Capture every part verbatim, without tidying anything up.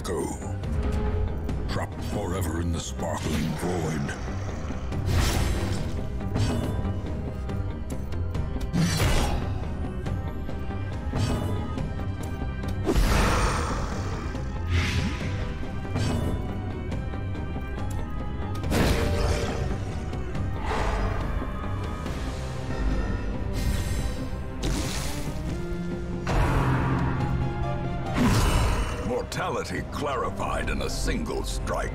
echo, trapped forever in the sparkling void. Mortality clarified in a single strike.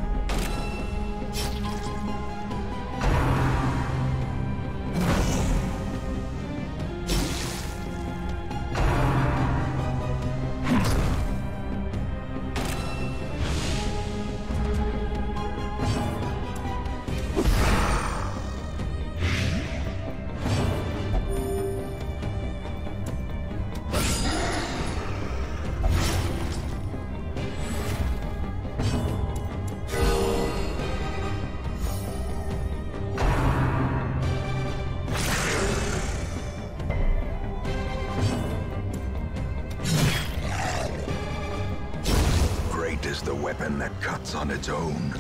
Is the weapon that cuts on its own.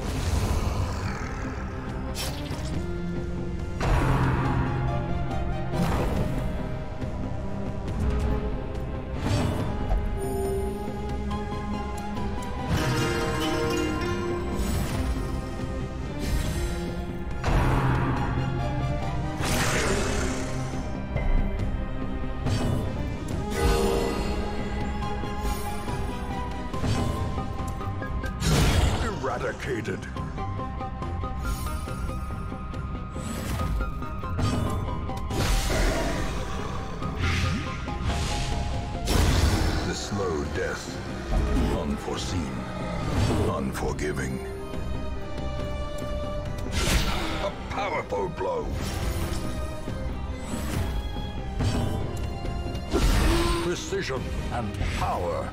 Eradicated. The slow death, unforeseen, unforgiving. A powerful blow. Precision and power.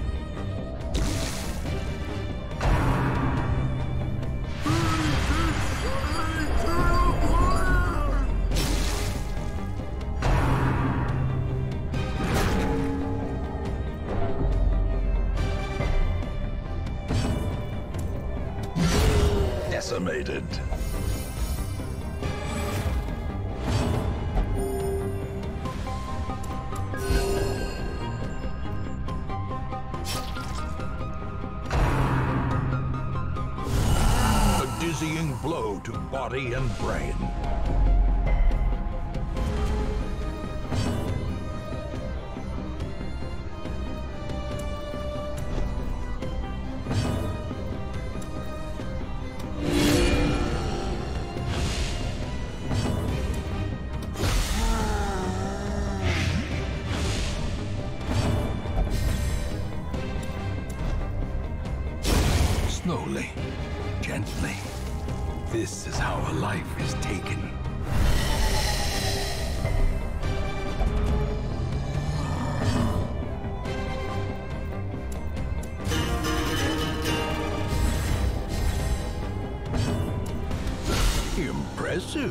Decimated. A dizzying blow to body and brain. Slowly, gently. This is how a life is taken. Impressive.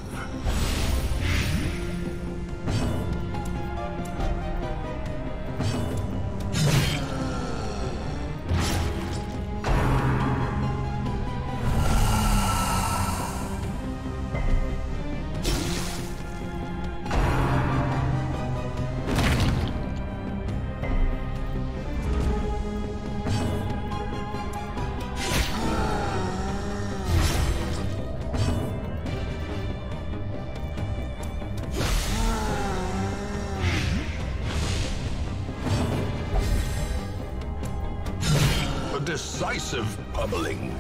Decisive pummeling.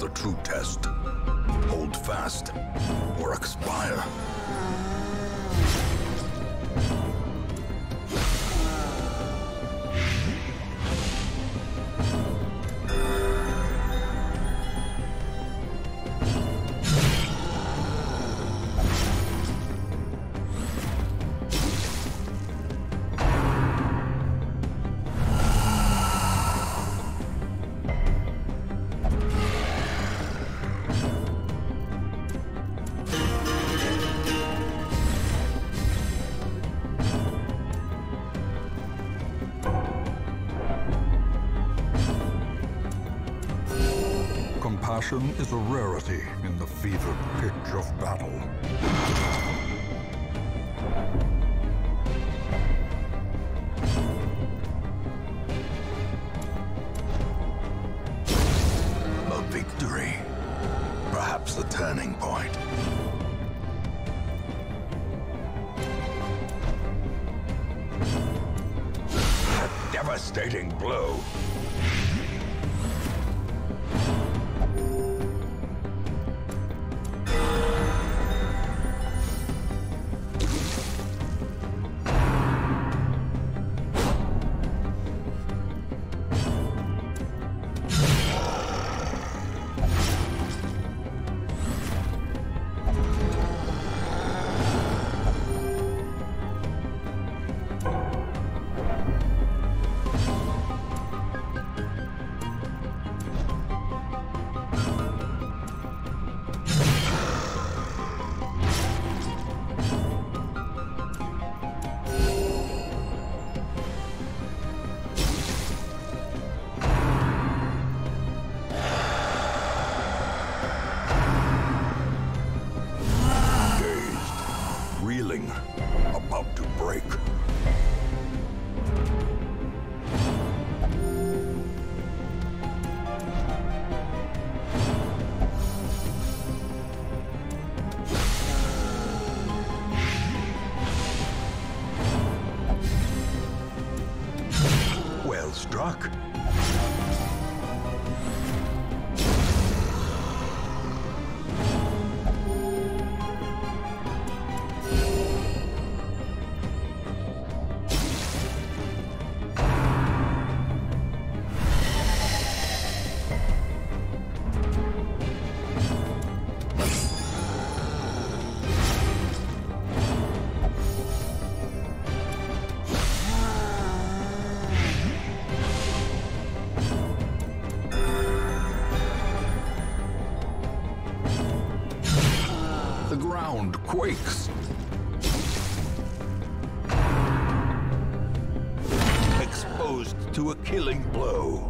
the true test. Hold fast, or expire. Compassion is a rarity in the fevered pitch of battle. A victory. Perhaps the turning point. A devastating blow. About to break. Well struck. The ground quakes. Exposed to a killing blow.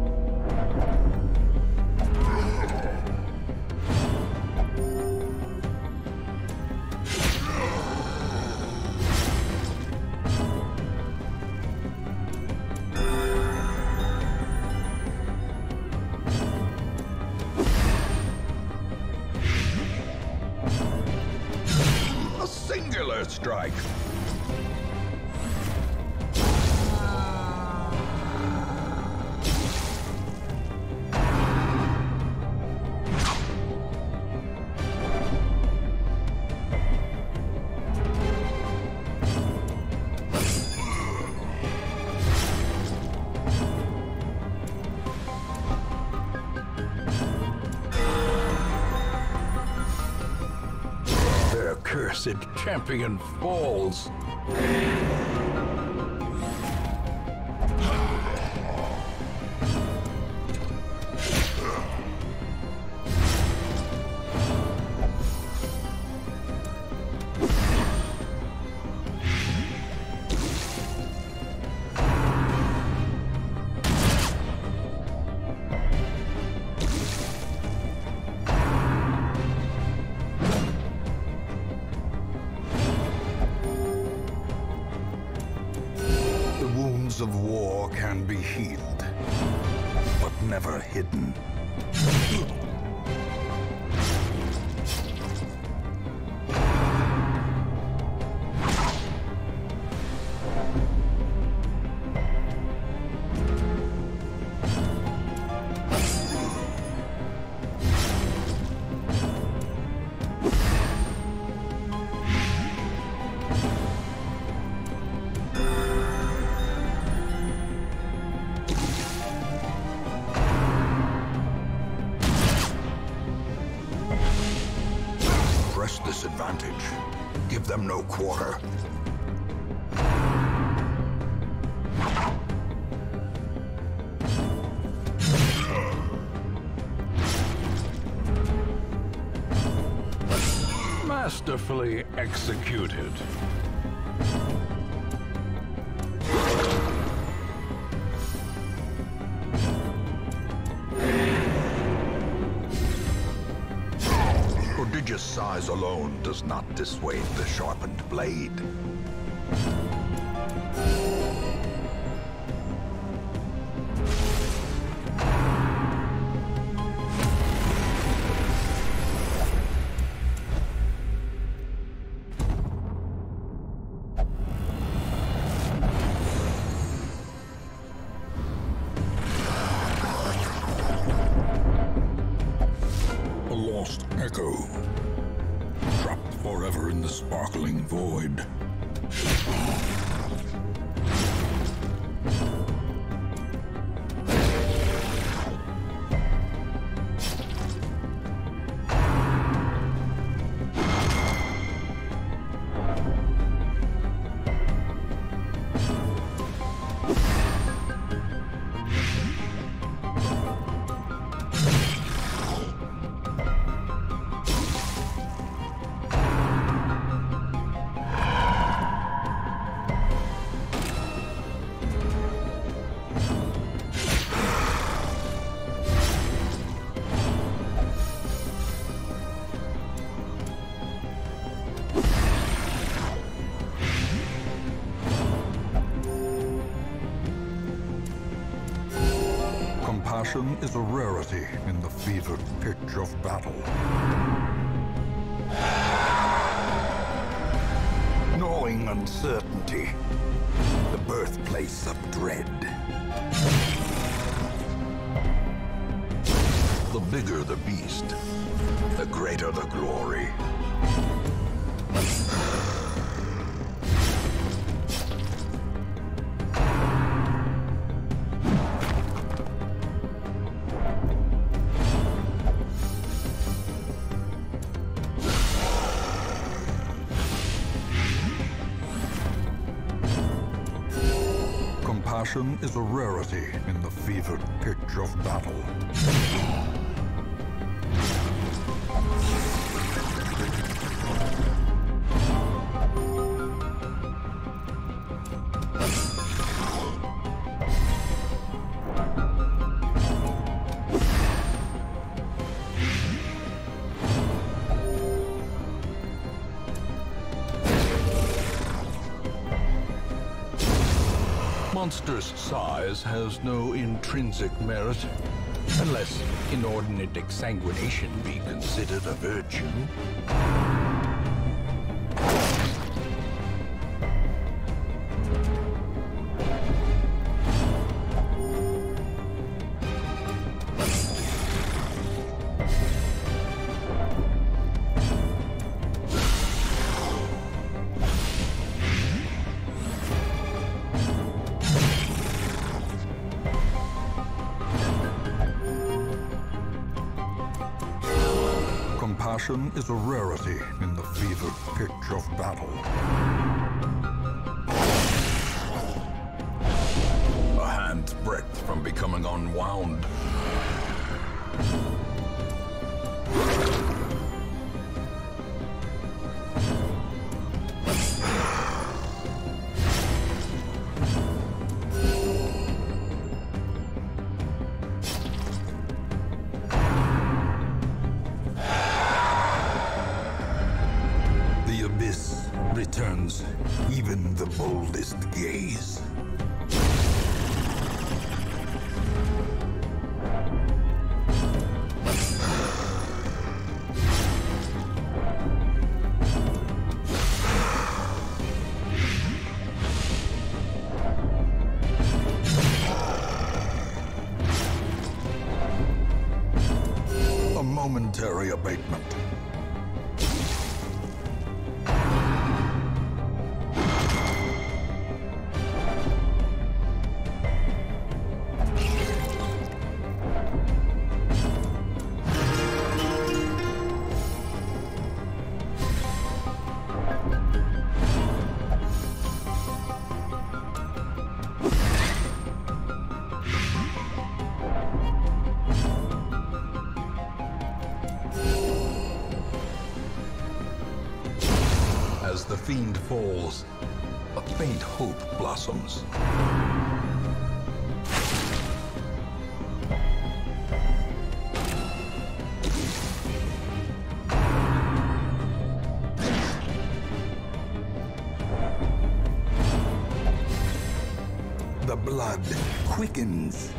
Singular strike. Cursed champion falls. Of war can be healed, but never hidden. press this advantage. Give them no quarter. Masterfully executed. Prodigious size alone does not dissuade the sharpened blade. A lost echo, trapped forever in the sparkling void. Compassion is a rarity in the fevered pitch of battle. Gnawing uncertainty, the birthplace of dread. The bigger the beast, the greater the glory. Compassion is a rarity in the fevered pitch of battle. Monstrous size has no intrinsic merit, unless inordinate exsanguination be considered a virtue. Compassion is a rarity in the fevered pitch of battle. A hand's breadth from becoming unwound. Returns even the boldest gaze. A momentary abatement. As the fiend falls, a faint hope blossoms. The blood quickens.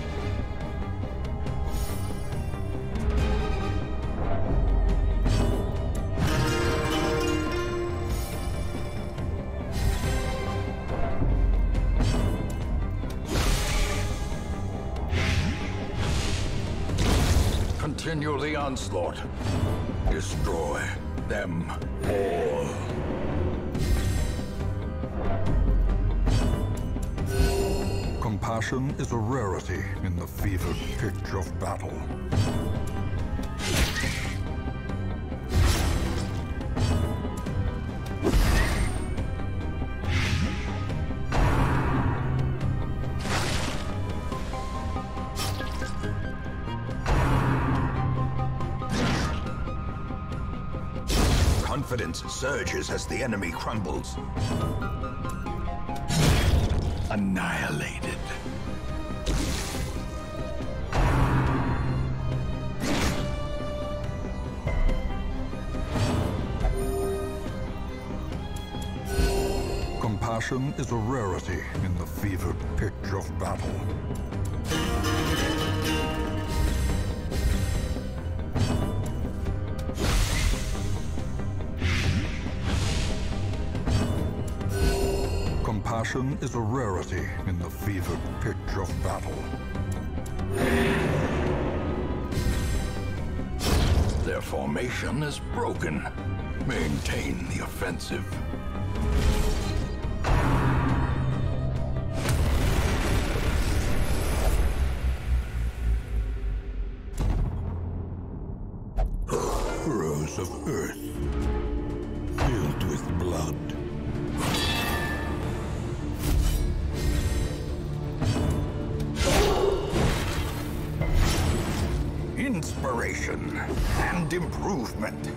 Continue the onslaught. Destroy them all. Compassion is a rarity in the fevered pitch of battle. Confidence surges as the enemy crumbles. Annihilated. Compassion is a rarity in the fevered pitch of battle. Compassion is a rarity in the fevered pitch of battle. Their formation is broken. Maintain the offensive. Furrows of earth, filled with blood. Inspiration and improvement.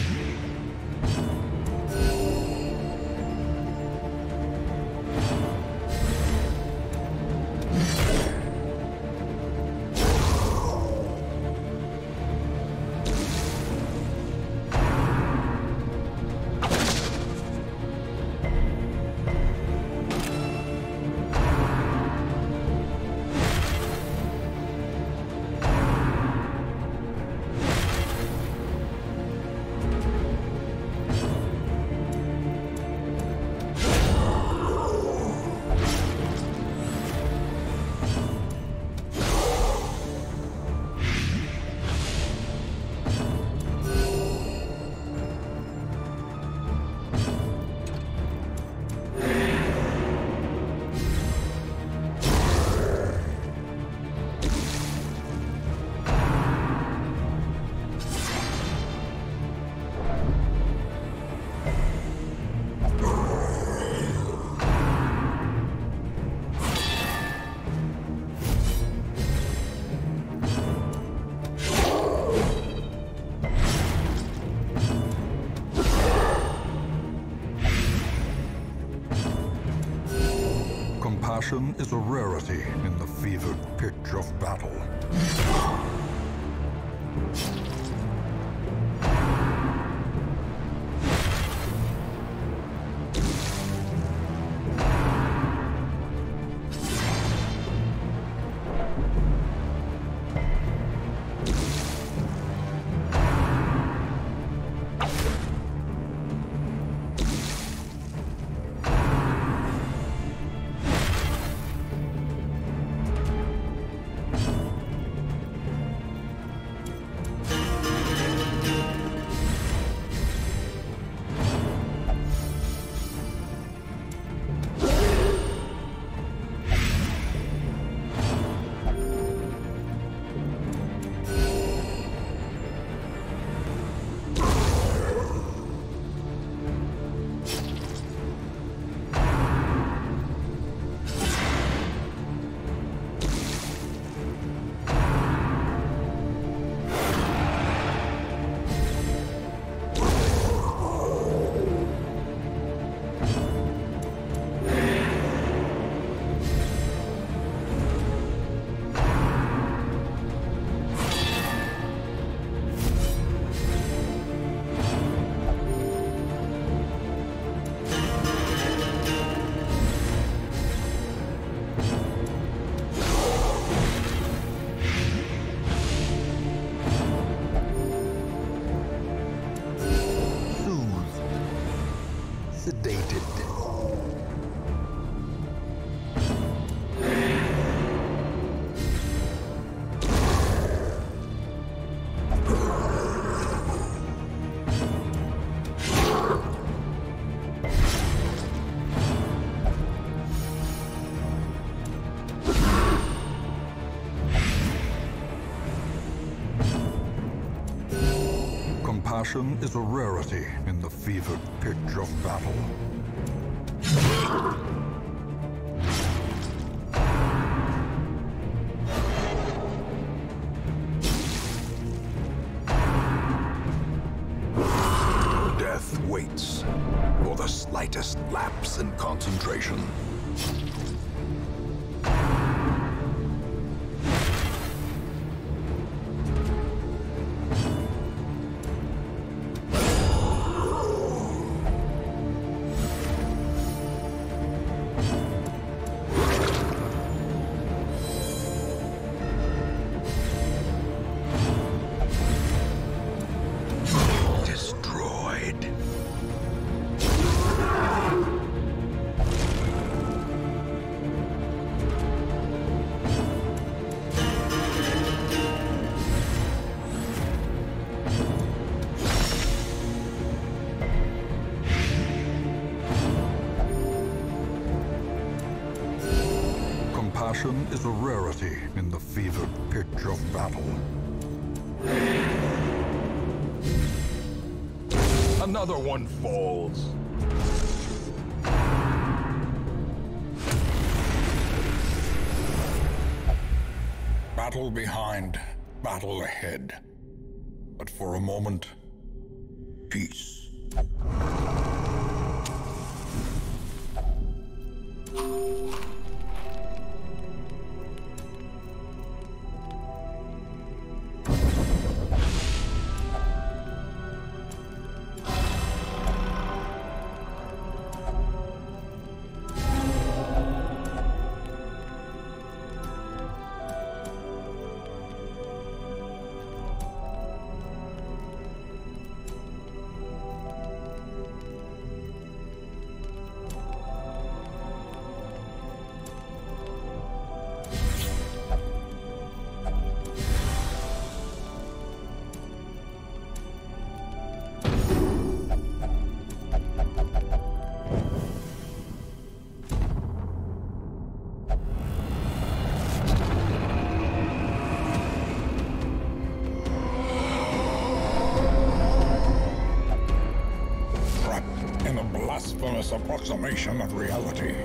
Compassion is a rarity in the fevered pitch of battle. sedated. Compassion is a rarity in the fevered pitch of battle. Death waits for the slightest lapse in concentration. Compassion is a rarity in the fevered pitch of battle. Another one falls. Battle behind, battle ahead. But for a moment, peace. Blasphemous approximation of reality.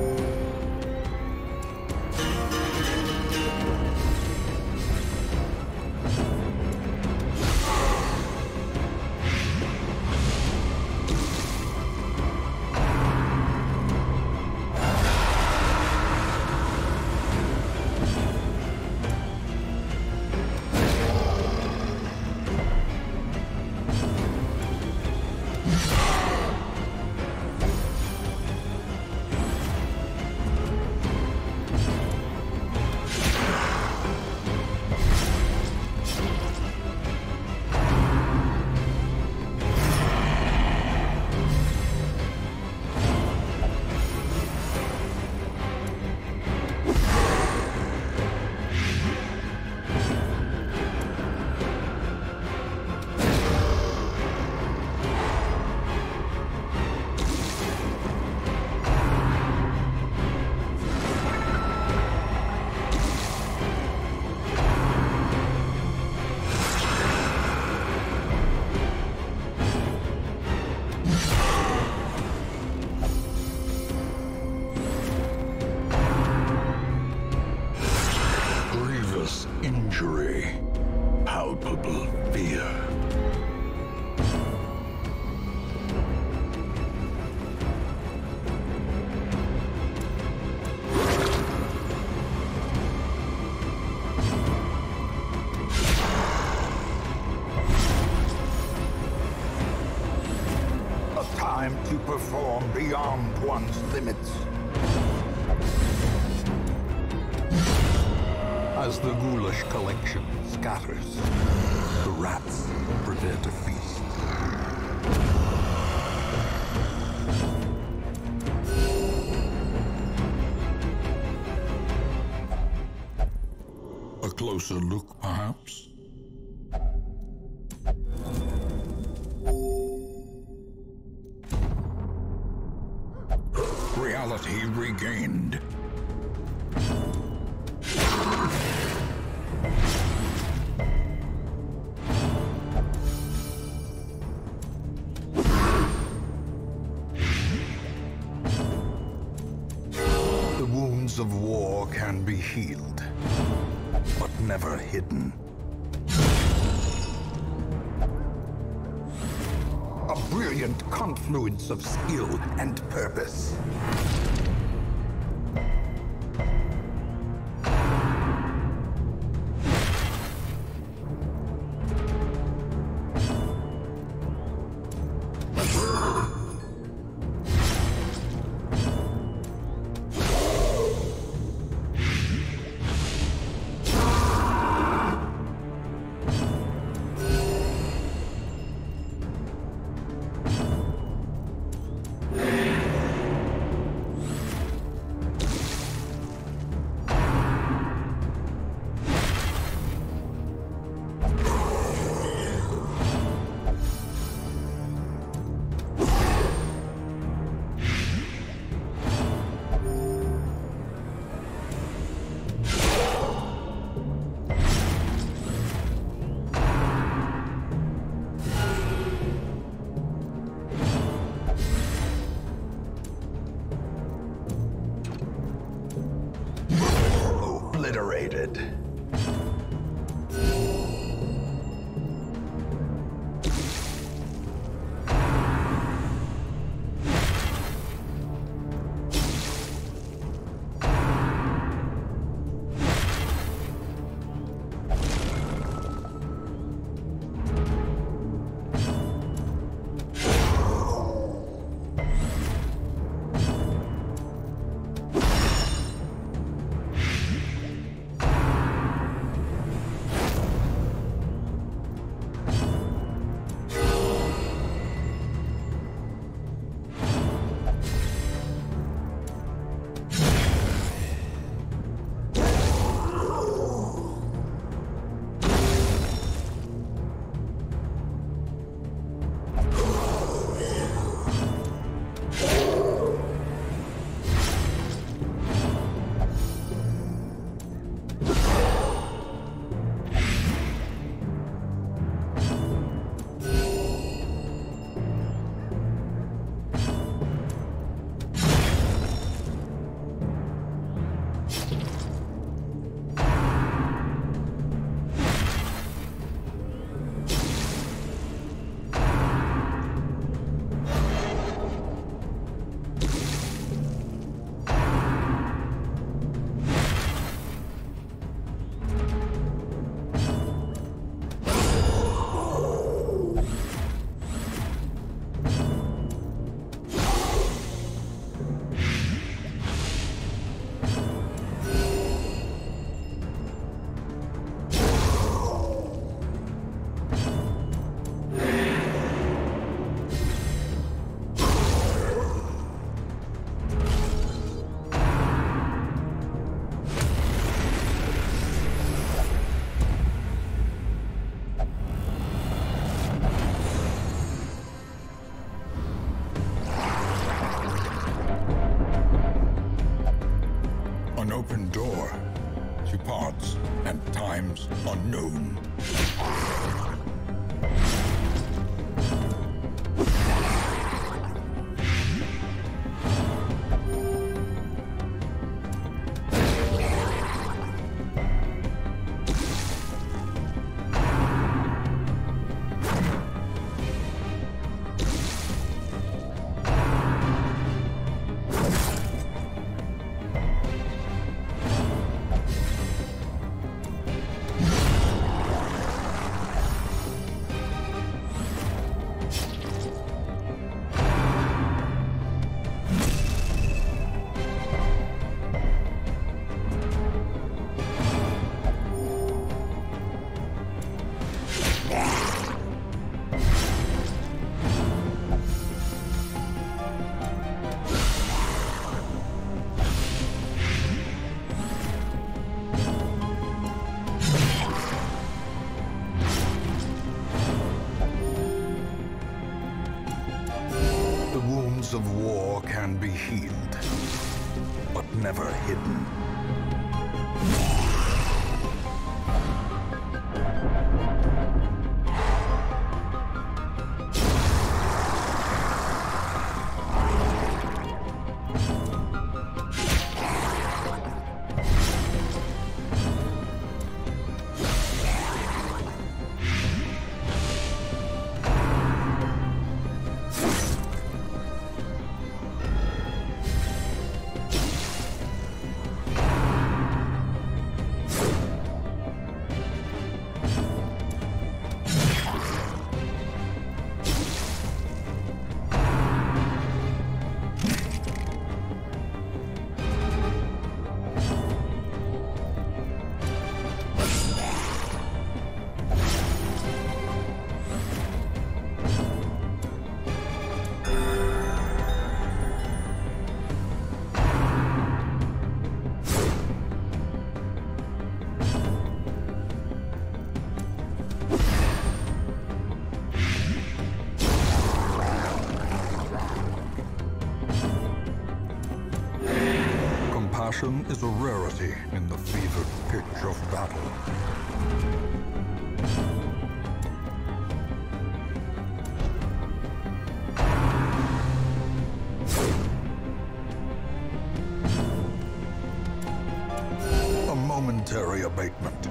Injury, palpable fear. A time to perform beyond one's limits. As the ghoulish collection scatters, the rats prepare to feast. closer look, perhaps? Reality regained. The wounds of war can be healed, but never hidden. A brilliant confluence of skill and purpose. Scars of war can be healed, but never hidden. Passion is a rarity in the fevered pitch of battle. A momentary abatement.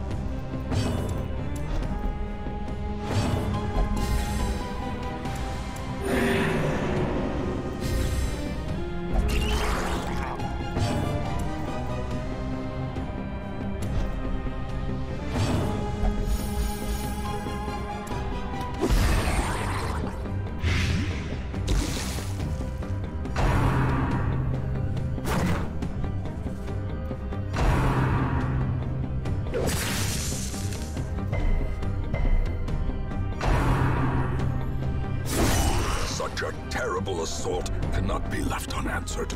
Such a terrible assault cannot be left unanswered.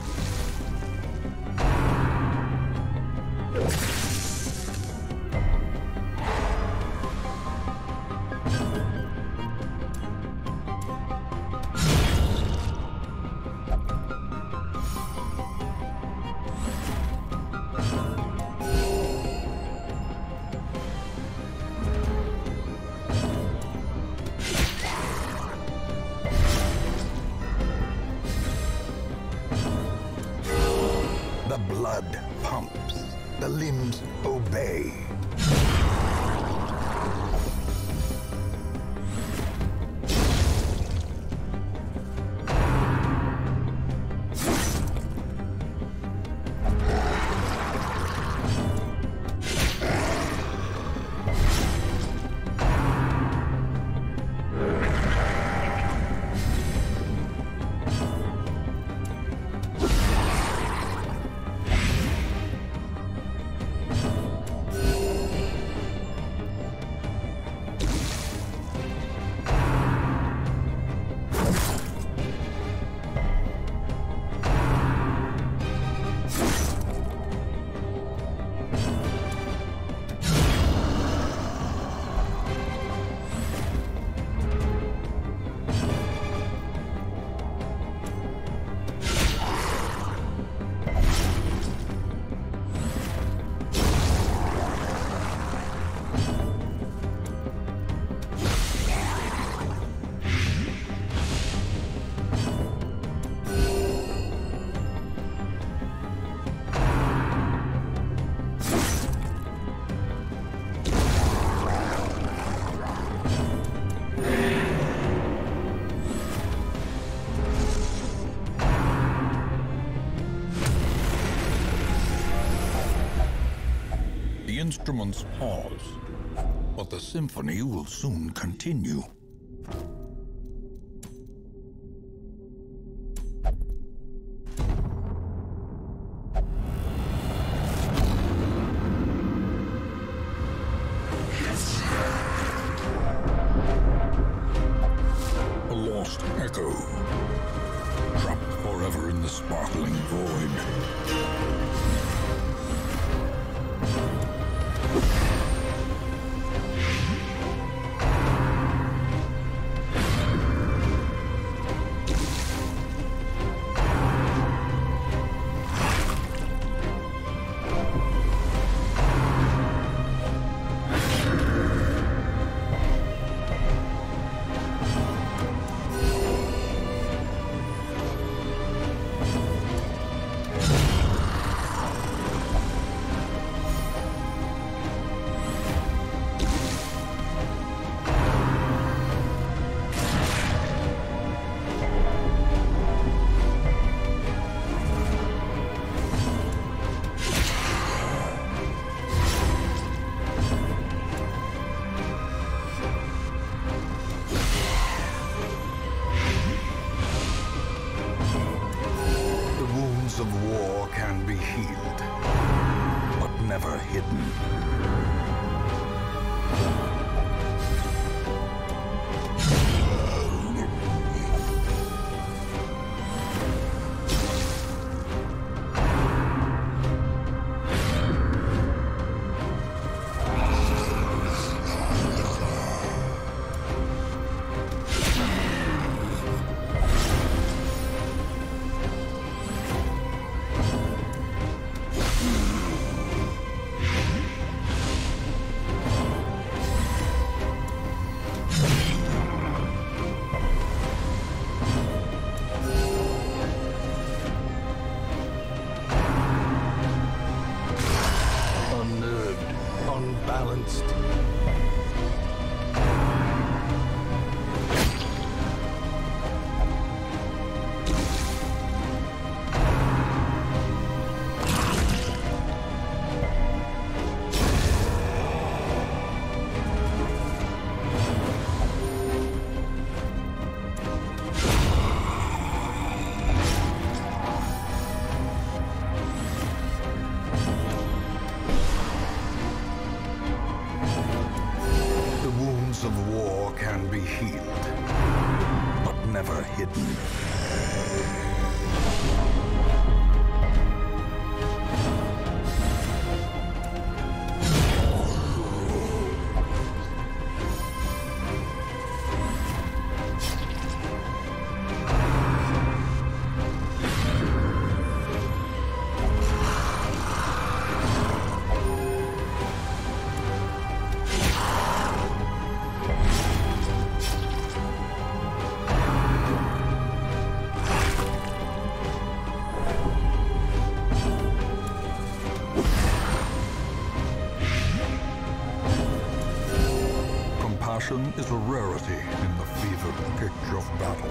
The blood pumps, the limbs obey. The instruments pause, but the symphony will soon continue. A lost echo, trapped forever in the sparkling void. hidden. Compassion is a rarity in the fevered pitch of battle.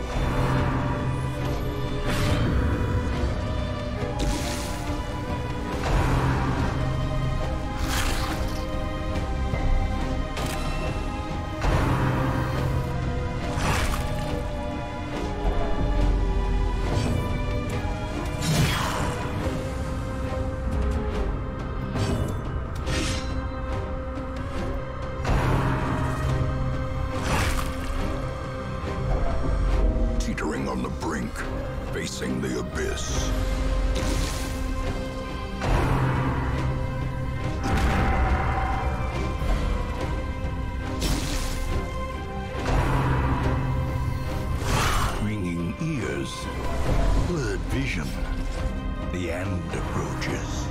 Teetering on the brink, facing the abyss. Ringing ears, blurred vision. The end approaches.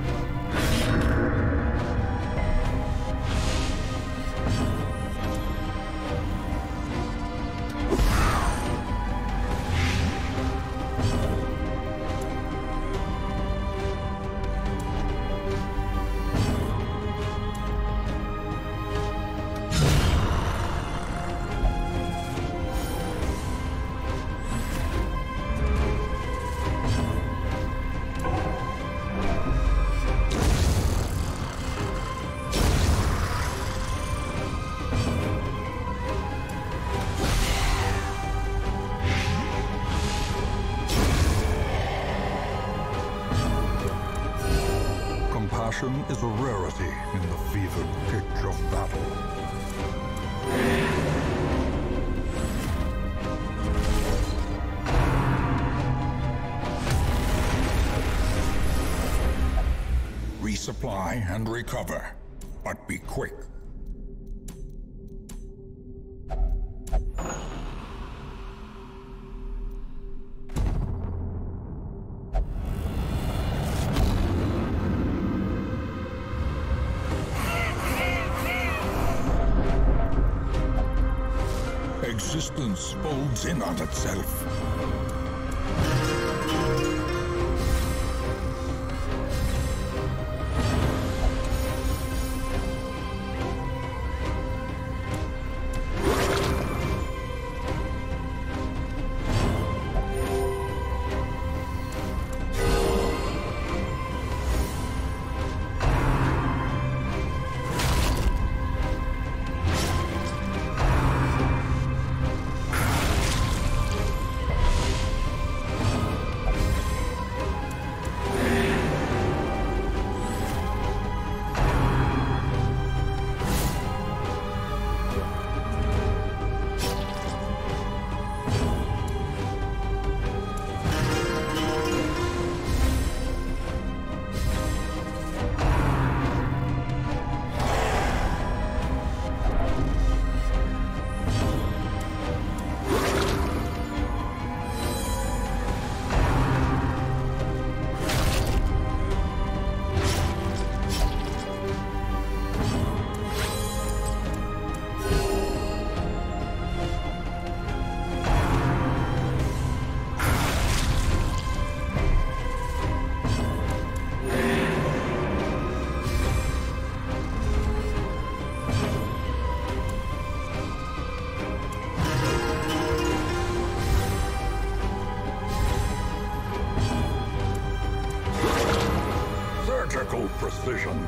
Compassion is a rarity in the fevered pitch of battle. Resupply and recover, but be quick. Existence folds in on itself. Surgical precision.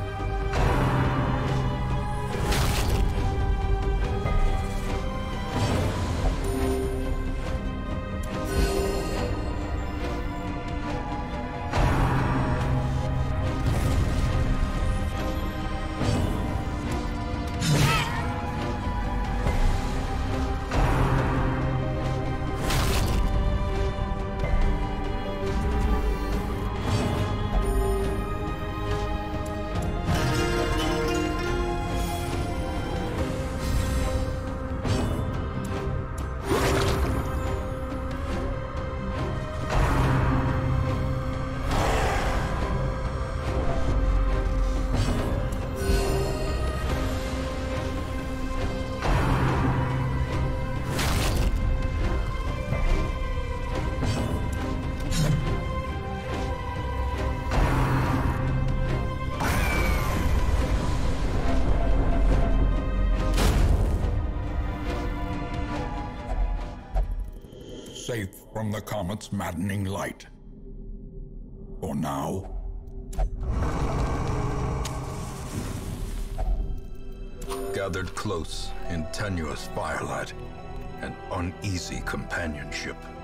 safe from the comet's maddening light. For now. Gathered close in tenuous firelight and uneasy companionship.